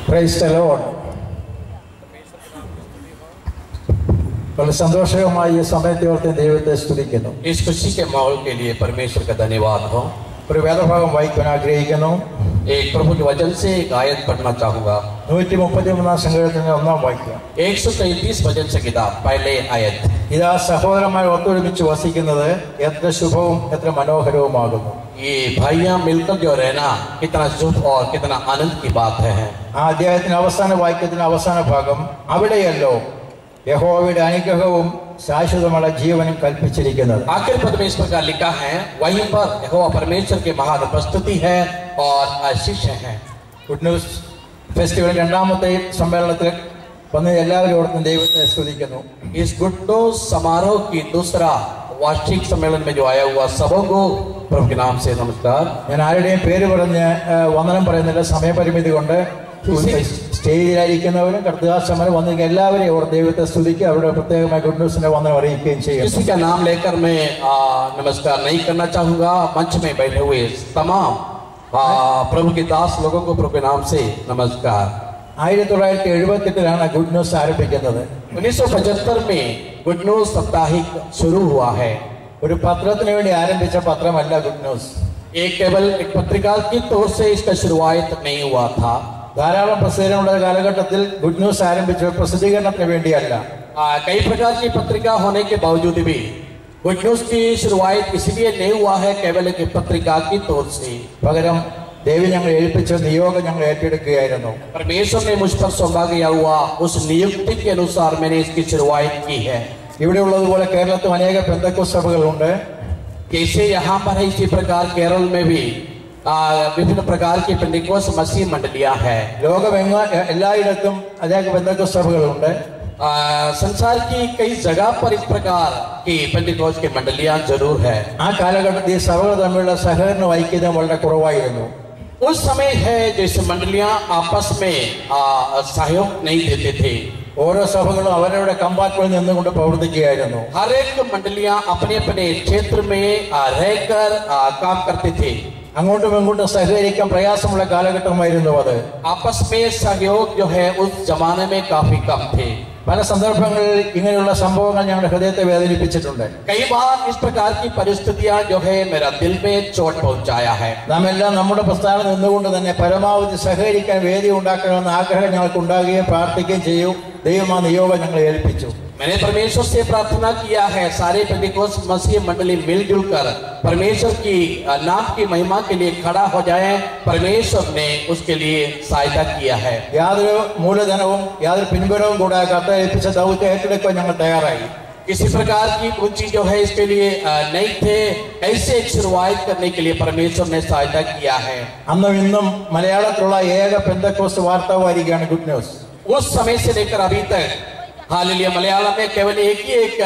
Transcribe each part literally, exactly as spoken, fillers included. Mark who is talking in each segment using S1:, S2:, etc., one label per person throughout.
S1: Praise the Lord. വളരെ സന്തോഷകരമായി ഈ സമയത്തെ ഓർത്ത് ദൈവത്തെ സ്തുതിക്കുന്നു.
S2: इस खुशी के माहौल के लिए परमेश्वर का धन्यवाद हो.
S1: ഒരു വേദഭാഗം വായിക്കാൻ ആഗ്രഹിക്കുന്നു.
S2: एक प्रभु के वचन से एक आयत पढ़ना चाहूंगा.
S1: നൂറ്റി മുപ്പത്തിമൂന്നാം സങ്കീർത്തനത്തിന്റെ ഒന്നാം വാക്യം.
S2: एक सौ तैंतीस वचन से किताब पहले आयत.
S1: ഇതാ സഹോദരന്മാർ ഒത്തൊരുമിച്ച് വസിക്കുന്നത് എത്ര ശുഭവും എത്ര മനോഹരവുമാകുന്നു.
S2: ये भाइयां मिलकर जो रहना कितना शुभ और कितना आनंद की बात है.
S1: ആ അധ്യായത്തിന്റെ അവസാന വാക്യത്തിന്റെ അവസാന ഭാഗം അവിടെയല്ലോ യഹോവയുടെ അനുഗ്രഹവും शाश्वतमाला जीवन कल्पिച്ചിരിക്കുന്നത്.
S2: आखिर पद में इस प्रकार लिखा है, वहीं पर यहोवा परमेश्वर की महान उपस्थिति है और आशीष है.
S1: गुड न्यूज फेस्टिवल രണ്ടാമത്തെ സമ്മേളനത്തിൽ വന്ന എല്ലാവരോടും ദൈവത്തെ സ്തുതിക്കുന്നു.
S2: इस गुड न्यूज समारोह की दूसरा वार्षिक सम्मेलन में जो आया हुआ सबों को प्रभु के नाम से नमस्कार.
S1: ഞാൻ ആരുടെയും പേര് പറഞ്ഞ് വന്ദനം പറയുന്നില്ല, സമയപരിമിതി കൊണ്ട്. സ്റ്റേജിലായിരിക്കുന്നവരും കർത്തദാസന്മാരും വന്നിരിക്കുന്ന എല്ലാവരെയും ഓർ ദൈവത്തെ സ്തുതിക്കുക, അവരുടെ പ്രത്യേകമായ ഗുഡ് ന്യൂസിന്റെ വന്ദനം അറിയിക്കുകയും ചെയ്യും.
S2: किसी का नाम लेकर मैं आ, नमस्कार नहीं करना चाहूंगा. मंच में बैठे हुए तमाम आ, प्रभु के दास लोगों को प्रभु के नाम से नमस्कार.
S1: ആയിരത്തി തൊള്ളായിരത്തി എഴുപത്തി എട്ടിലാണ് ഗുഡ് ന്യൂസ് ആരംഭിക്കുന്നത്.
S2: उन्नीस सौ पचहत्तर में गुड न्यूज साप्ताहिक शुरू हुआ है.
S1: ഒരു പത്രത്തിന് വേണ്ടി ആരംഭിച്ച പത്രമല്ല ഗുഡ് ന്യൂസ്.
S2: एक केवल एक पत्रिका की तौर से इसका शुरुआत नहीं हुआ था.
S1: ധാരാളം പ്രസിദ്ധീകരണമുള്ള കാലഘട്ടത്തിൽ ഗുഡ് ന്യൂസ് ആരംഭിച്ച പ്രസിദ്ധീകരണത്തിന് വേണ്ടിയല്ല.
S2: कई प्रकार की पत्रिका होने के बावजूद भी गुड न्यूज की शुरुआत इसलिए नहीं हुआ है केवल एक पत्रिका की तौर से.
S1: പകരം ദേവി ഞങ്ങൾ ഏൽപ്പിച്ച നിയോഗം ഞങ്ങൾ ഏറ്റെടുക്കുകയായിരുന്നു.
S2: परमेश्वर ने मुझ पर सौंपा गया हुआ उस नियुक्ति के अनुसार मैंने इसकी शुरुआत की है.
S1: ഇവിടെ ഉള്ളതുപോലെ കേരളത്തിൽ അനേക പെന്തക്കോസ്ത് സഭകളുണ്ട്.
S2: जैसे यहाँ पर है इसी प्रकार केरल में भी विभिन्न प्रकार की पेंटिकोस्ट मसीह मंडलियां हैं.
S1: ലോകമെങ്ങ എല്ലായിടത്തും അനേക പെന്തക്കോസ്ത് സഭകളുണ്ട്.
S2: संसार की कई जगह पर इस प्रकार की पेंटिकोस्ट की मंडलियां जरूर है.
S1: ആ കാലഘട്ടത്തിൽ സഭകൾ തമ്മിലുള്ള സഹകരണം ഐക്യത വളരെ കുറവായിരുന്നു.
S2: उस समय है जैसे मंडलियां आपस में सहयोग नहीं देते थे.
S1: ഓരോ സഭകളും അവരവരുടെ കമ്പാർട്ട്മെന്റിൽ നിന്നുകൊണ്ട് പ്രവർത്തിക്കുകയായിരുന്നു.
S2: हर एक मंडलियां अपने अपने क्षेत्र में रहकर काम करते थे.
S1: അങ്ങോട്ടും ഇങ്ങോട്ടും സഹകരിക്കാൻ പ്രയാസമുള്ള കാലഘട്ടമായിരുന്നു അത്.
S2: आपस में सहयोग जो है उस जमाने में काफी कम थे.
S1: പല സന്ദർഭങ്ങളിൽ ഇങ്ങനെയുള്ള സംഭവങ്ങൾ ഞങ്ങളുടെ ഹൃദയത്തെ വേദനിപ്പിച്ചിട്ടുണ്ട്.
S2: कई बार इस प्रकार की परिस्थितियां जो है मेरा दिल में चोट पहुंचाया है.
S1: നാം എല്ലാം നമ്മുടെ പ്രസ്ഥാനം നിന്നുകൊണ്ട് തന്നെ പരമാവധി സഹകരിക്കാൻ വേദി ഉണ്ടാക്കണമെന്ന ആഗ്രഹം ഞങ്ങൾക്ക് ഉണ്ടാകുകയും പ്രാർത്ഥിക്കുകയും ചെയ്യും. ദൈവം ആ നിയോഗം ഞങ്ങളെ ഏൽപ്പിച്ചു.
S2: मैंने परमेश्वर से प्रार्थना किया है सारे पेंटिकोस्ट मसीह मंडली मिलजुल कर परमेश्वर की नाम की महिमा के लिए खड़ा हो जाए. परमेश्वर ने उसके लिए सहायता किया है.
S1: യാതൊരു മൂലധനവും യാതൊരു പിൻബലവും കൂടാതെ കർത്താവ് ഏൽപ്പിച്ച ദൗത്യം ഏറ്റെടുക്കാൻ ഞങ്ങൾ തയ്യാറായി.
S2: किसी प्रकार की पूंजी जो है इसके लिए नहीं थे. ऐसे शुरुआत करने के लिए परमेश्वर ने सहायता किया है.
S1: അന്നും ഇന്നും മലയാളത്തിലുള്ള ഏക പെന്തക്കോസ്ത് വാർത്താവാരികയാണ് ഗുഡ് ന്യൂസ്.
S2: उस समय से लेकर अभी तक हालेलुया मलयालम में केवल एक ही एक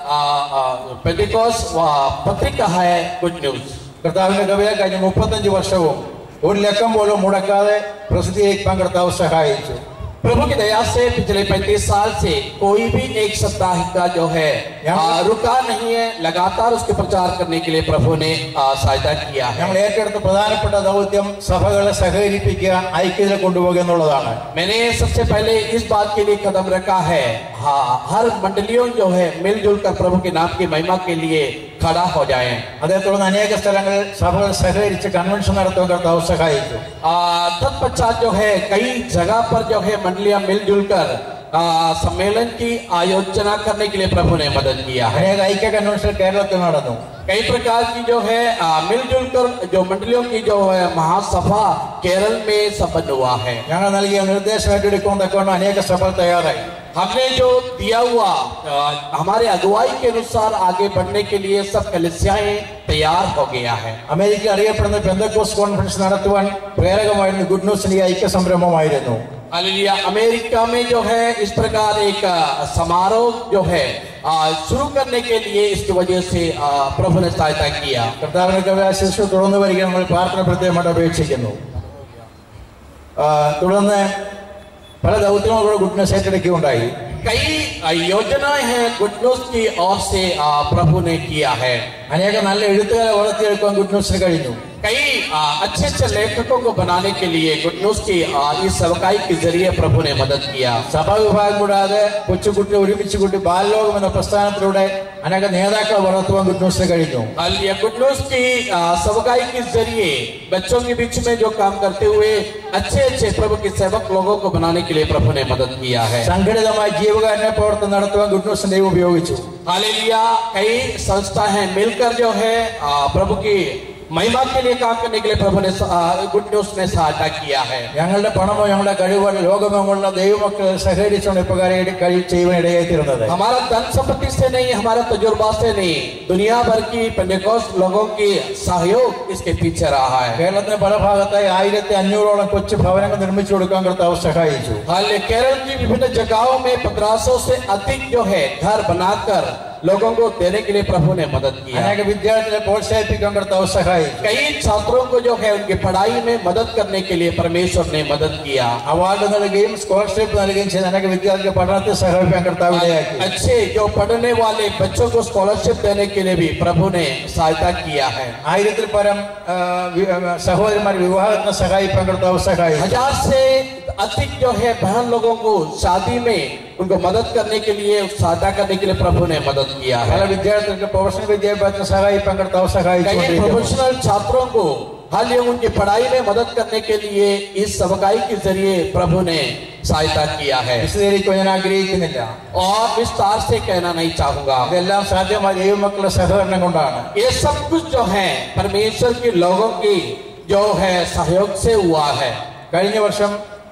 S2: पेंटिकोस्ट पत्रिका है गुड न्यूज.
S1: കർത്താവിന്റെ കവിത കഴിഞ്ഞ മുപ്പത്തഞ്ച് വർഷവും ഒരു ലക്കം പോലും മുടക്കാതെ പ്രസിദ്ധീകരിക്കാൻ കർത്താവ് സഹായിച്ചു.
S2: प्रभु की दया से पिछले पैंतीस साल से कोई भी एक साप्ताहिक का जो है रुका नहीं है. लगातार उसके प्रचार करने के लिए प्रभु ने सहायता किया है.
S1: ഞങ്ങൾ ഏറ്റെടുത്ത പ്രധാനപ്പെട്ട ദൗത്യം സഭകളെ സഹകരിപ്പിക്കുക, ഐക്യത കൊണ്ടുപോകുക എന്നുള്ളതാണ്.
S2: मैंने सबसे पहले इस बात के लिए कदम रखा है. हाँ, हर मंडलियों जो है मिलजुल कर प्रभु के नाम की महिमा के लिए खड़ा हो जाए.
S1: അതേ തുടർന്ന് അനേക സ്ഥലങ്ങളിൽ സഭകൾ സഹകരിച്ച് കൺവെൻഷൻ നടത്താൻ കർത്താവ് സഹായിച്ചു.
S2: तत्पश्चात जो है कई जगह पर जो है मंडलियां मिलजुल कर सम्मेलन की आयोजना करने के लिए प्रभु ने मदद किया है.
S1: അനേക ഐക്യ കൺവെൻഷൻ കേരളത്തിൽ നടന്നു.
S2: कई प्रकार की जो है मिलजुल कर जो मंडलियों की जो है महासभा केरल में संपन्न हुआ है.
S1: ഞങ്ങൾ നൽകിയ നിർദ്ദേശം ഏറ്റെടുക്കാൻ തക്കവണ്ണം അനേക സഭകൾ തയ്യാറായി.
S2: हमने जो दिया हुआ हमारे अगुवाई के अनुसार आगे बढ़ने के लिए सब कलीसियाएं तैयार हो गया है.
S1: അമേരിക്ക അറിയപ്പെടുന്ന പെന്തക്കോസ്ത് കോൺഫറൻസ് നടത്തുവാൻ പ്രേരകമായിരുന്നു ഗുഡ് ന്യൂസിന്റെ ഐക്യ സംരംഭമായിരുന്നു.
S2: हालेलुया अमेरिका में जो है इस प्रकार एक समारोह जो है शुरू करने के लिए इसकी वजह से प्रभु ने सहायता किया.
S1: കർത്താവിന്റെ കൃപയാശിസ് തുടർന്ന് വരിക നമ്മൾ പ്രാർത്ഥന പ്രത്യേകമായിട്ട് അപേക്ഷിക്കുന്നു. തുടർന്ന് പല ദൗത്യങ്ങളും ഗുഡ് ന്യൂസ് ഏറ്റെടുക്കുകയുണ്ടായി.
S2: कई योजनाएं हैं गुड न्यूज की ओर से प्रभु ने किया है.
S1: അനേക നല്ല എഴുത്തുകാരെ വളർത്തിയെടുക്കാൻ ഗുഡ് ന്യൂസിന് കഴിഞ്ഞു.
S2: कई आ, अच्छे अच्छे लेखकों को बनाने के लिए गुड न्यूज की आ, इस सेवकाई के जरिए प्रभु ने मदद किया.
S1: സഭാ വിഭാഗം കൂടാതെ കൊച്ചുകുട്ടി ഒരുമിച്ച് കൂട്ടി ബാലലോകം എന്ന പ്രസ്ഥാനത്തിലൂടെ അനേക നേതാക്കളെ വളർത്തുവാൻ ഗുഡ് ന്യൂസിന് കഴിഞ്ഞു.
S2: गुड न्यूज की आ, सेवकाई के जरिए बच्चों के बीच में जो काम करते हुए अच्छे अच्छे प्रभु के सेवक लोगों को बनाने के लिए प्रभु ने मदद किया है.
S1: സംഘടിതമായി ജീവകാരുണ്യ പ്രവർത്തനം നടത്തുവാൻ ഗുഡ് ന്യൂസിനെ ദൈവം ഉപയോഗിച്ചു.
S2: हालेलुया. कई संस्थाएं मिलकर जो है आ, प्रभु की महिमा के लिए काम करने के लिए प्रभु ने गुड न्यूज में सहायता किया है.
S1: ഞങ്ങളുടെ പണമോ ഞങ്ങളുടെ കഴിവോ ലോകമെങ്ങുള്ള ദൈവമക്കളെ സഹകരിച്ചുകൊണ്ട് ഇപ്രകാരം ചെയ്യുവാൻ ഇടയായി തീർന്നത്.
S2: हमारा धन संपत्ति से नहीं, हमारा तजुर्बा से नहीं, दुनिया भर की पेंटेकोस्ट लोगों की सहयोग इसके पीछे रहा है.
S1: കേരളത്തിന്റെ പല ഭാഗത്തായി ആയിരത്തി അഞ്ഞൂറോളം കൊച്ചു ഭവനങ്ങൾ നിർമ്മിച്ചു കൊടുക്കാൻ കർത്താവ് സഹായിച്ചു.
S2: हाल केरल की विभिन्न जगहों में पंद्रह सौ से अधिक जो है घर बनाकर लोगों को देने के लिए प्रभु ने मदद की.
S1: अनेक विद्यार्थियों प्रोत्साहित कर्ताव सहाय.
S2: कई छात्रों को जो है उनकी पढ़ाई में मदद करने के लिए परमेश्वर ने मदद किया.
S1: अवार्ड നൽകുകയും സ്കോളർഷിപ്പ് നൽകുകയും ചെയ്ത अनेक വിദ്യാർത്ഥികൾ പഠനത്തെ സഹായിക്കാൻ കർത്താവ് ഇടയാക്കി.
S2: अच्छे जो पढ़ने वाले बच्चों को स्कॉलरशिप देने के लिए भी प्रभु ने सहायता किया है.
S1: ആയിരത്തിൽ പരം സഹോദരന്മാർ വിവാഹത്തിന് സഹായിക്കാൻ കർത്താവ് സഹായിച്ചു.
S2: हजार से अधिक जो है बहन लोगों को शादी में उनको मदद करने के लिए सहायता करने के लिए प्रभु ने मदद किया है.
S1: विद्यार्थियों प्रोफेशनल विद्याभ्यास सहायता करता
S2: कई प्रोफेशनल छात्रों को हाल ही उनकी पढ़ाई में मदद करने के लिए इस सेवकाई के जरिए प्रभु ने सहायता किया है. और विस्तार से कहना नहीं चाहूंगा. ये सब कुछ जो है परमेश्वर के लोगों की जो है सहयोग से हुआ है.
S1: കഴിഞ്ഞ വർഷം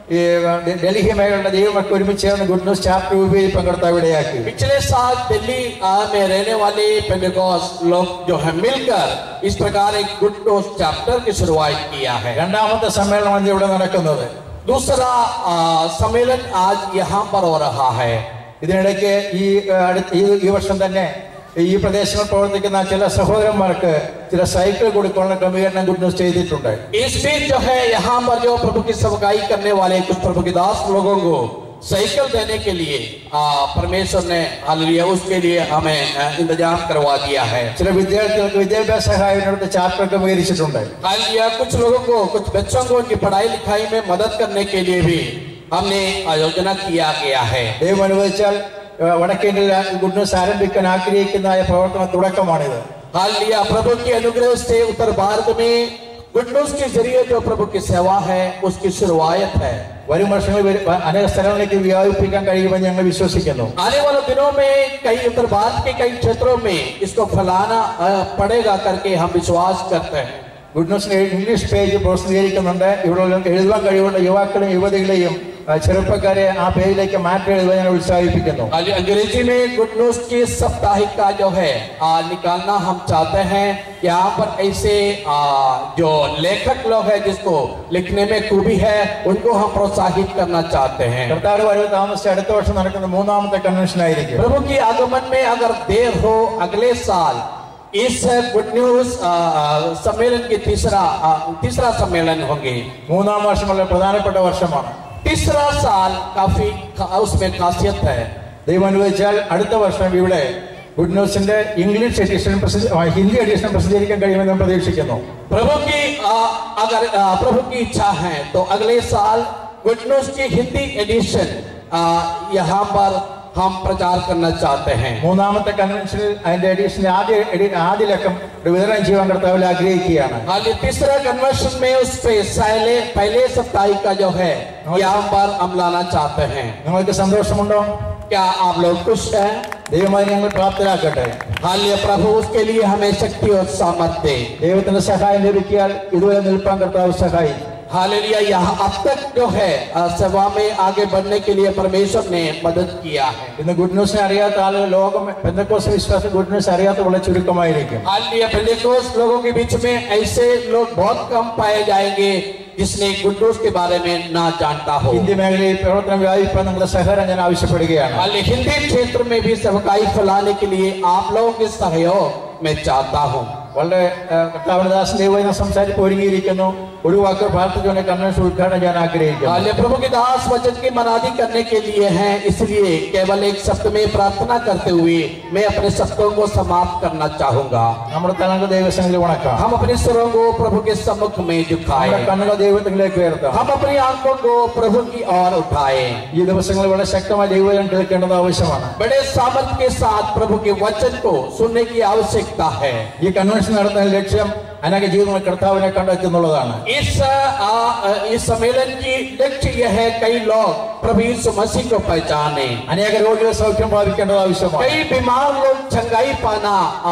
S1: ഡൽഹി മേഖലയുടെ ദൈവമക്കൾ ഒരുമിച്ച് ചേർന്ന് ഗുഡ് ന്യൂസ് ചാപ്റ്റർ രൂപീകരിക്കാൻ കർത്താവ് ഇടയാക്കി.
S2: पिछले साल दिल्ली में रहने वाले पेंटेकोस्ट लोग जो है मिलकर इस प्रकार एक गुड न्यूज चैप्टर की शुरुआत किया है.
S1: രണ്ടാമത്തെ സമ്മേളനമാണ് ഇവിടെ നടക്കുന്നത്.
S2: दूसरा सम्मेलन आज यहाँ पर हो रहा है.
S1: ഇതിനിടയ്ക്ക് ഈ ഈ വർഷം തന്നെ ഈ പ്രദേശങ്ങളിൽ പ്രവർത്തിക്കുന്ന ചില സഹോദരന്മാർക്ക് ചില സൈക്കിൾ കൊടുക്കാനുള്ള ക്രമീകരണം ഗുഡ് ന്യൂസ് ചെയ്തിട്ടുണ്ട്.
S2: इस बीच जो है यहाँ पर जो प्रभु की सेवकाई करने वाले कुछ प्रभु के दास लोगों को साइकिल देने के लिए परमेश्वर ने हालेलुया उसके लिए हमें इंतजाम करवा दिया है.
S1: ചില വിദ്യാർത്ഥികൾക്ക് വിദ്യാഭ്യാസ സഹായത്തിനുള്ള ചാപ്റ്റർ ക്രമീകരിച്ചിട്ടുണ്ട്.
S2: हालेलुया कुछ लोगों को कुछ बच्चों को उनकी पढ़ाई लिखाई में मदद करने के लिए भी हमने आयोजन किया गया है.
S1: ദൈവം അനുവദിച്ചാൽ വടക്കേന്ത്യയിൽ ഗുഡ് ന്യൂസ് ആരംഭിക്കാൻ ആഗ്രഹിക്കുന്ന പ്രവർത്തന തുടക്കമാണിത്.
S2: हालेलुया प्रभु के अनुग्रह से उत्तर भारत में गुड न्यूज के जरिए जो प्रभु की सेवा है उसकी शुरुआत है.
S1: വരും വർഷങ്ങളിൽ അനേക സ്ഥലങ്ങളിലേക്ക് വ്യാപിപ്പിക്കാൻ കഴിയുമെന്ന് ഞങ്ങൾ വിശ്വസിക്കുന്നു.
S2: आने वाले दिनों में कई उत्तर भारत के कई क्षेत्रों में इसको फैलाना पड़ेगा करके हम विश्वास करते हैं.
S1: ഗുഡ് ന്യൂസിന് ഇംഗ്ലീഷ് പേജ് പ്രസിദ്ധീകരിക്കുന്നുണ്ട്. ഇവിടെ എഴുതുവാൻ കഴിവുള്ള യുവാക്കളെയും യുവതികളെയും ചെറുപ്പക്കാരെ ആ പേജിലേക്ക് മാറ്റി എഴുതുവാൻ ഞാൻ ഉത്സാഹിപ്പിക്കുന്നു.
S2: अंग्रेजी में गुड न्यूज की साप्ताहिक का जो है आ, निकालना हम चाहते हैं. यहाँ पर ऐसे आ, जो लेखक लोग हैं जिसको लिखने में खूबी है उनको हम प्रोत्साहित करना चाहते हैं.
S1: കർത്താവ് വരവ് താമസിച്ച് അടുത്ത വർഷം നടക്കുന്ന മൂന്നാമത്തെ കൺവെൻഷൻ ആയിരിക്കും.
S2: प्रभु की आगमन में अगर देर हो अगले साल इस गुड न्यूज सम्मेलन की तीसरा तीसरा सम्मेलन होंगे.
S1: മൂന്നാം വർഷം വളരെ പ്രധാനപ്പെട്ട വർഷമാണ്.
S2: तीसरा साल काफी उसमें खासियत है.
S1: ദൈവം അനുവദിച്ചാൽ അടുത്ത വർഷം ഇവിടെ ഗുഡ് ന്യൂസിന്റെ ഇംഗ്ലീഷ് എഡിഷൻ ഹിന്ദി എഡിഷൻ പ്രസിദ്ധീകരിക്കാൻ കഴിയുമെന്ന് ഞാൻ പ്രതീക്ഷിക്കുന്നു.
S2: प्रभु की अगर प्रभु की इच्छा है तो अगले साल गुड न्यूज की हिंदी एडिशन यहाँ पर हम प्रचार करना चाहते हैं.
S1: മൂന്നാമത്തെ കൺവെൻഷനിൽ അതിന്റെ എഡിഷന്റെ ആദ്യ ആദ്യ ലക്കം വിതരണം ചെയ്യാൻ കർത്താവിൽ ആഗ്രഹിക്കുകയാണ്.
S2: हाल तीसरा कन्वर्शन में उस पे पहले पहले साप्ताहिक का जो है यहाँ पर हम लाना चाहते हैं.
S1: നിങ്ങൾക്ക് സന്തോഷമുണ്ടോ?
S2: क्या आप लोग खुश हैं?
S1: ദൈവമായി ഞങ്ങൾ പ്രാപ്തരാക്കട്ടെ.
S2: हालेलुया प्रभु उसके लिए हमें शक्ति और सामर्थ्य दे.
S1: ദൈവത്തിന്റെ സഹായം ലഭിക്കാൻ ഇതുവരെ നിൽപ്പാൻ കർത്താവ് സഹായിക്കും.
S2: हालेलुया यहाँ अब तक जो है सेवा में आगे बढ़ने के लिए परमेश्वर ने मदद किया है.
S1: ഇന്ന് ഗുഡ് ന്യൂസിനെ അറിയാത്ത ആളുകൾ ലോകം പെന്തക്കോസ്ത് വിശ്വാസം ഗുഡ് ന്യൂസ് അറിയാത്ത വളരെ ചുരുക്കമായിരിക്കും.
S2: हालेलुया पेंटेकोस्ट लोगों के बीच में ऐसे लोग बहुत कम पाए जाएंगे जिसने गुड न्यूज के बारे में ना जानता हो.
S1: ഹിന്ദി മേഖലയിൽ പ്രവർത്തനം വ്യാപിപ്പാൻ നിങ്ങളുടെ സഹകരണം ഞാൻ ആവശ്യപ്പെടുകയാണ്.
S2: हालेलुया हिंदी क्षेत्र में भी सेवकाई फैलाने के लिए आप लोगों के सहयोग मैं चाहता हूँ.
S1: വളരെ കർത്താവിന്റെ ദാസൻ ദൈവം സംസാരിച്ച് ഒരുങ്ങിയിരിക്കുന്നു. ഒരു വാക്ക് പ്രാർത്ഥിച്ചുകൊണ്ട് കൺവെൻഷൻ ഉദ്ഘാടനം ചെയ്യാൻ ആഗ്രഹിക്കുന്നു.
S2: हाल प्रभु के दास वचन की मनादी करने के लिए हैं, इसलिए केवल एक शब्द में प्रार्थना करते हुए मैं अपने शब्दों को समाप्त करना चाहूंगा.
S1: നമ്മുടെ തലങ്ങൾ ദൈവസന്നിധിയിൽ വണക്കാം.
S2: हम अपने स्वरों को प्रभु के सम्मुख में झुकाएं.
S1: നമ്മുടെ കണ്ണുകൾ ദൈവത്തിലേക്ക് ഉയർത്താം.
S2: हम अपनी आंखों को प्रभु की ओर उठाएं.
S1: ഈ ദിവസങ്ങളിൽ വളരെ ശക്തമായ ദൈവവചനം കേൾക്കേണ്ടത് ആവശ്യമാണ്.
S2: बड़े सामर्थ के साथ प्रभु के वचन को सुनने की आवश्यकता है.
S1: ഈ കൺവെൻഷൻ നടത്തുന്ന ലക്ഷ്യം अनेक जीवन कर्ताविനെ കണ്ടെത്തുന്നുള്ളതാണ്.
S2: इस इस सम्मेलन की लक्ष्य यह है कई लोग प्रभु यीशु मसीह को पहचाने.
S1: अनेक रोगिകൾ സൗഖ്യം പ്രാപിക്കേണ്ടത് ആവശ്യമാണ്.
S2: कई बीमार लोग चंगाई पाना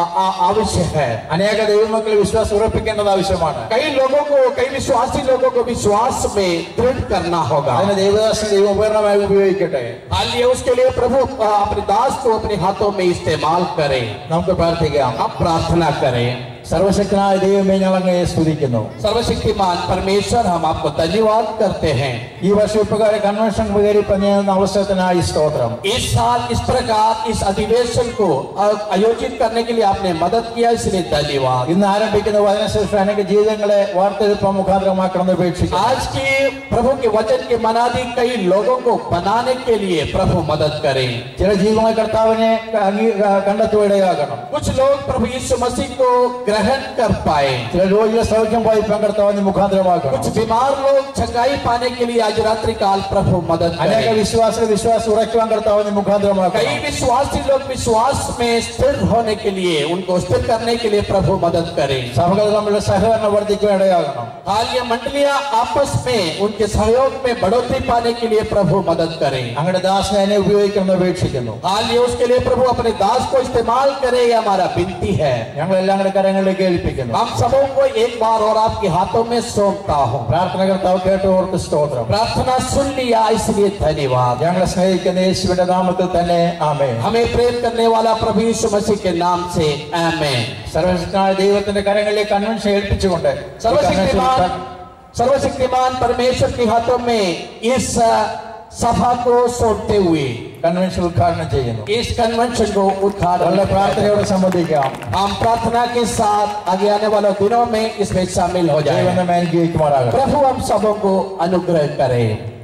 S2: आवश्यक है.
S1: अनेक ദൈവമക്കളെ വിശ്വാസം ഉറപ്പിക്കേണ്ടത് ആവശ്യമാണ്.
S2: कई लोगों को कई विश्वासी लोगों को विश्वास में दृढ़ करना होगा.
S1: അതിനെ ദൈവദാസൻ ദൈവ ഉപകരണമായി ഉപയോഗിക്കട്ടെ.
S2: हालिए उसके लिए प्रभु अपने दास को अपने हाथों में इस्तेमाल करे.
S1: നമുക്ക് പ്രാർത്ഥിക്കാം.
S2: अब प्रार्थना करें.
S1: സർവശക്തനായ ദൈവമേ ഞങ്ങൾ അങ്ങയെ സ്തുതിക്കുന്നു.
S2: सर्वशक्तिमान परमेश्वर हम आपको धन्यवाद करते हैं.
S1: ഈ വർഷം ഇപ്രകാര കൺവെൻഷൻ വികരിക്കുന്ന അവസരത്തിനായി സ്തോത്രം.
S2: इस साल इस प्रकार इस अधिवेशन को आयोजित करने के लिए आपने मदद किया, इसलिए धन्यवाद.
S1: ഇന്ന് ആരംഭിക്കുന്ന വചനശുശ്രൂഷ അനേക ജീവിതങ്ങളെ വാർത്തെടുപ്പ് മുഖാന്തരമാക്കണമെന്ന് അപേക്ഷിക്കുന്നു.
S2: आज की प्रभु के वचन के मनादी कई लोगों को बनाने के लिए प्रभु मदद करें.
S1: ചില ജീവങ്ങളെ കർത്താവിനെ കണ്ടെത്തുവാനിടയാകണം.
S2: कुछ लोग प्रभु यीशु मसीह को ग्रहण कर पाए.
S1: ചില രോഗികളെ സൗഖ്യം പ്രാപിപ്പാൻ കർത്താവിനെ മുഖാന്തരമാക്കണം.
S2: कुछ बीमार लोग चंगाई पाने के लिए आज रात्रि काल प्रभु मदद
S1: अनेक
S2: करें.
S1: विश्वासिകൾ വിശ്വാസം ഉറയ്ക്കുവാൻ കർത്താവിനെ മുഖാന്തരമാക്കണം.
S2: कई विश्वासी लोग विश्वास में स्थिर होने के लिए उनको स्थिर करने के लिए प्रभु मदद करें.
S1: സഭകൾ തമ്മിലുള്ള സഹകരണം വർദ്ധിക്കുവാനിടയാകണം.
S2: हालिया मंडलियां आपस में उनके सहयोग में बढ़ोतरी पाने के लिए प्रभु मदद करें.
S1: അങ്ങയുടെ ദാസനെ എന്നെ ഉപയോഗിക്കണമെന്ന് അപേക്ഷിക്കുന്നു.
S2: हालिया उसके लिए प्रभु अपने दास को इस्तेमाल करे, ये हमारा विनती है.
S1: ഞങ്ങൾ എല്ലാവരുടെ കരങ്ങളിലേക്ക് ഏൽപ്പിക്കുന്നു.
S2: हम सबों को एक बार और आपके हाथों में सौंपता हूँ.
S1: പ്രാർത്ഥന കർത്താവ് കേട്ടവർക്ക് സ്തോത്രം.
S2: प्रार्थना सुन लिया, इसलिए धन्यवाद.
S1: ഞങ്ങളെ സ്നേഹിക്കുന്ന യേശുവിന്റെ നാമത്തിൽ തന്നെ ആമേൻ.
S2: हमें प्रेम करने वाला प्रभु यीशु मसीह के नाम से आमीन.
S1: സർവശക്തനായ ദൈവത്തിന്റെ കരങ്ങളിലേക്ക് കൺവെൻഷൻ ഏൽപ്പിച്ചുകൊണ്ട്
S2: सर्वशक्तिमान सर्वशक्तिमान परमेश्वर के हाथों में इस सभा को सौंपते हुए
S1: കൺവെൻഷൻ ഉദ്ഘാടനം ചെയ്യുന്നു.
S2: इस कन्वेंशन को उद्घाटन
S1: വളരെ പ്രാർത്ഥനയോടെ സംബന്ധിക്കാം.
S2: हम प्रार्थना के साथ आगे आने वाले दिनों में इसमें शामिल हो जाए.
S1: ദൈവം നമ്മെ അനുഗ്രഹിക്കുമാറാകട്ടെ.
S2: प्रभु हम सबों को अनुग्रह करे.